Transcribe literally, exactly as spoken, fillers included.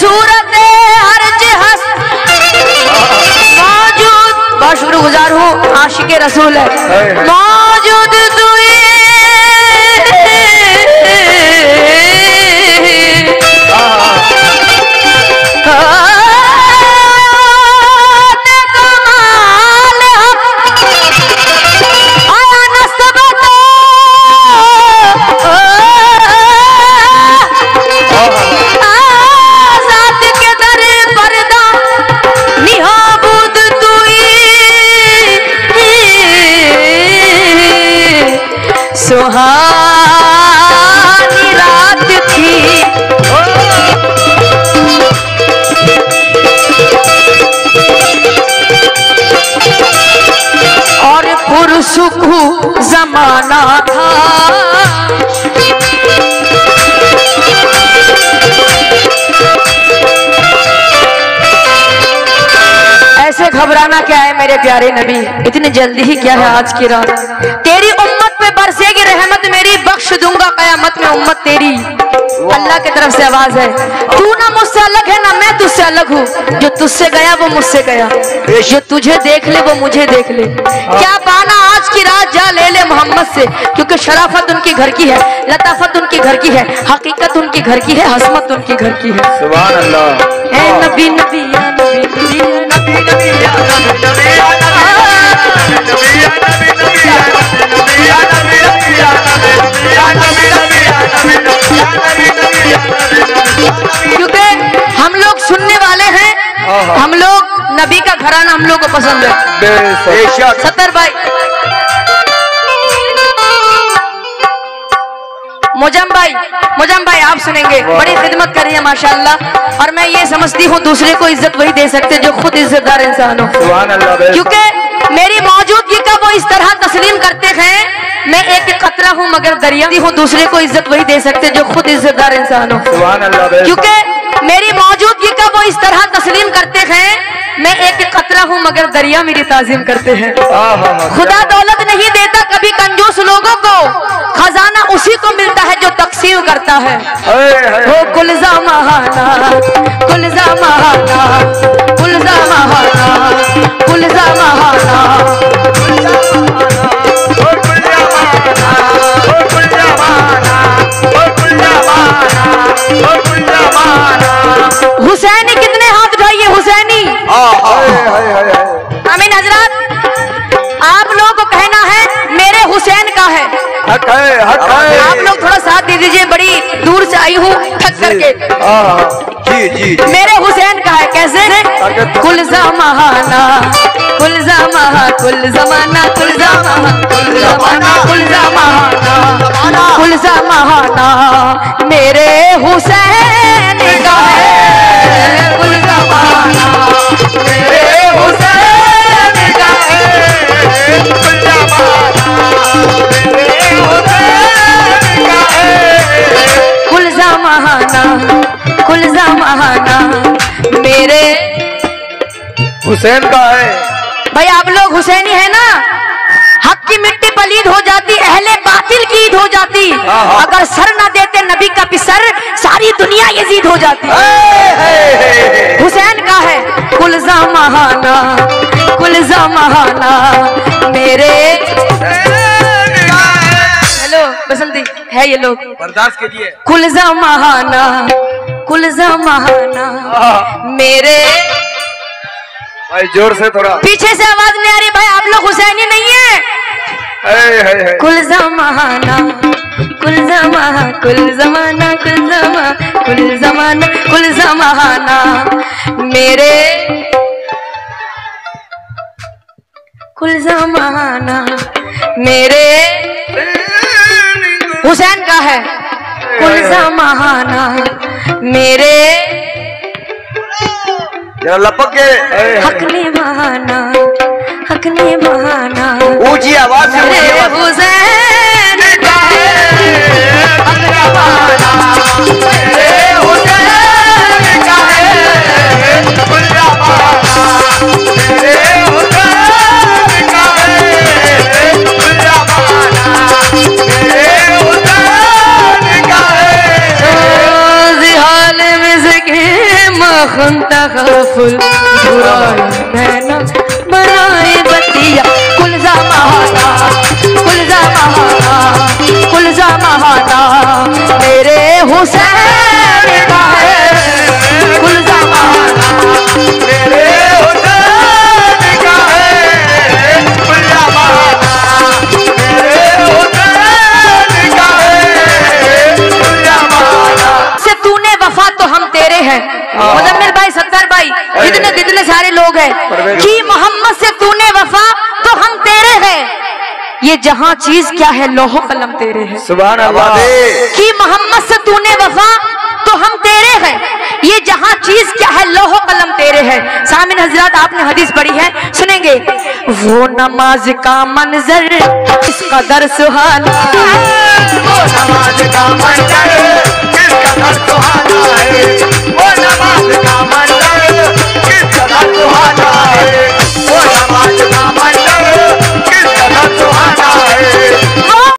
सूरत हर्ज हस मौजूद, बहुत शुक्रगुजार हूँ, आशिक रसूल है मौजूद दुई सुहानी रात थी और पुरसुकू जमाना था। ऐसे घबराना क्या है मेरे प्यारे नबी, इतनी जल्दी ही क्या है आज की रात। तेरी उम्मत पे बरसेगी रहमत मेरी, बख्श दूंगा कयामत में उम्मत तेरी। अल्लाह की तरफ से आवाज है, तू ना मुझसे अलग है ना मैं तुझसे अलग हूँ। जो तुझसे गया वो मुझसे गया, जो तुझे देख ले वो मुझे देख ले। क्या पाना आज की रात जा ले ले मोहम्मद से, क्योंकि शराफत उनकी घर की है, लताफत उनकी घर की है, हकीकत उनकी घर की है, हसमत उनकी घर की है। सुभान अल्लाह। ए नबी नबी या नबी नबी नबी नबी या नबी नबी या क्योंकि हम लोग सुनने वाले हैं, हम लोग नबी का घराना हम लोग को पसंद है। सत्तर भाई मोजम भाई, मोजम भाई आप सुनेंगे, बड़ी खिदमत कर रही है माशाल्लाह। और मैं ये समझती हूँ दूसरे को इज्जत वही दे सकते जो खुद इज्जतदार इंसान हो, क्योंकि मेरी मौजूदगी का वो इस तरह तस्लीम करते हैं। मैं एक कतरा हूँ मगर दरिया हूँ, दूसरे को इज्जत वही दे सकते जो खुद इज्जतदार इंसान हो, क्योंकि मेरी मौजूदगी का वो इस तरह तस्लीम करते हैं। मैं एक कतरा हूँ मगर दरिया मेरी ताजीम करते हैं। खुदा दौलत नहीं देता कभी कंजूस लोगों को, खजाना उसी को मिलता है जो तकसीम करता है। हो कुलजा महाना कुलजा महाना कुलजा महाना कुलजा महाना हुसैनी कितने हाथ उठाइए हुसैनी। आमीन हजरात, आप लोगों को कहना है मेरे हुसैन का है, हक है, हक है। आप लोग थोड़ा साथ दे दीजिए, बड़ी दूर से आई हूँ थक करके। जी जी जी। मेरे हुसैन का है, कैसे? कुलजा महाना कुलजा महा कुल जमाना कुलजा महा कुल जमाना कुलजा महाना कुलजा महाना मेरे हुसैन का है। कुलजा महाना मेरे हुसैन का है। कुलजा महाना मेरे हुसैन का है। कुलजा महाना कुलजा महाना मेरे हुसैन का है। भाई आप लोग हुसैनी है ना, हक की मिट्टी पलीद हो जाती, अहले बातिल की ईद हो जाती। अगर सर ना देते नबी का पिसर, सारी दुनिया यजीद हो जाती। हुसैन का है कुलजा महाना कुलजा महाना मेरे। हेलो बसंती है ये लोग, बर्दाश्त कीजिए। कुलजा महाना कुलजा महाना मेरे। भाई जोर से थोड़ा, पीछे से आवाज नहीं आ रही भाई, आप लोग हुसैनी नहीं है। है, है, है। कुल जमाना कुल जमा कुल जमाना कुल जमा कुल जमाना कुल जमाना मेरे। कुल जमाना मेरे हुसैन का है। कुल जमाना मेरे लपक के हक ने बहाना हक ने बहाना ऊंची आवाज से हुसैन का है। हक ने बहाना मेरे हुसैन का है। कुल जमाना मेरे हुसैन का है। कुल जमाना मेरे हुसैन का है। रोज़ हाल में ज़िक्र जमाना मेरे हुसैन का है, कुल जमाना मेरे हुसैन का है, कुल जमाना मेरे हुसैन का है, कुल जमाना। से तूने वफा तो हम तेरे हैं, मुजम्मिल भाई, सत्तार भाई, जितने जितने सारे लोग हैं, कि मोहम्मद से तूने वफा तो हम तेरे हैं, ये जहां चीज क्या है लोहो कलम तेरे हैं। सुभान अल्लाह। कि मोहम्मद से तूने वफा तो हम तेरे हैं, ये जहां चीज क्या है लोहो कलम तेरे हैं। सामिन हजरात, आपने हदीस पढ़ी है, सुनेंगे। वो नमाज का मंजर इस कदर सुहाना है, वो नमाज का मंजर किस कदर सुहाना है, वो नमाज का